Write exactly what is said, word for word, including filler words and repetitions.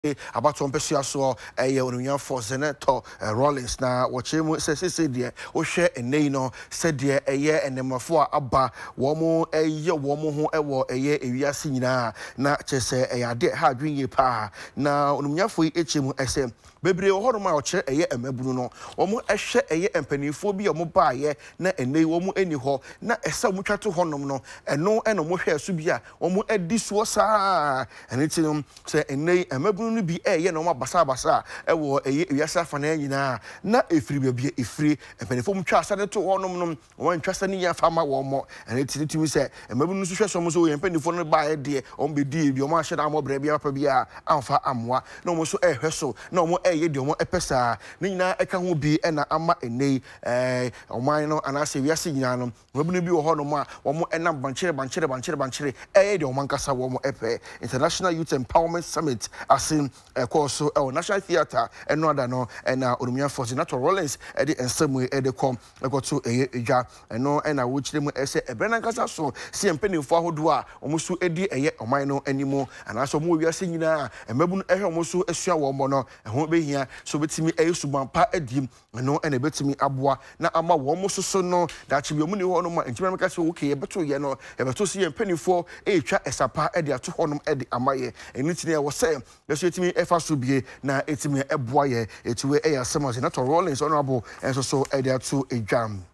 about one person so a union for Zanetor Rawlings na watch him say say dear o share a no said dear a year and them for abba womo a year womo ho ewo a year a year sina na chese a ade hard win ye pa na union for each mu esem bebre o horoma o che a year emabunu no womo ehwe a year empanifo bi omo ba ye na enei womo eni ho na esa mu twato honom no eno eno mo hwe asu bi a womo adi so sa enitinum say enei emabunu no bi eh ye no ma basa basa e wo eye wiasa fa na nyina na efiri bia efiri empanifo mu twa asade to honom no won twasa ni ya fa ma wo mo ene tinitimi se emabunu so hwe so mo so empanifo no ba ye de on be di bi o ma hye da mo bra bia pa bia amfa amwa na mo so ehwe so na mo eye de mo epesa ni nyina eka ho bi e na ama enei eh oman no anase wiase nyina no emabunu bi wo honom a wo mo enam banchere banchere banchere banchere eye de o man kasa wo mo epe International Youth Empowerment Summit asin e course e National Theatre eno ada no e na Oromia for Zanetor Rawlings e de ensemu e de kom e go to e edwa eno e na wo chire mu ese e brana kasa so si empanifo ahodo a omusu edi eye oman no animo anaso mo wiase nyina emabunu ehwe omusu asua wo mo no e ho behia so betimi e subampa edim eno e na betimi aboa na ama wo mo soso no da chibi omuni ho no ma entima meka se wo ke ye beto ye no e beto si empanifo e twa esapa e de ato honom e de amaye enitini e wo se yeso etimi efa so bie na etimi eboa ye etuwe e ya sema Zanetor Rawlings honorable enso so e de ato edwam.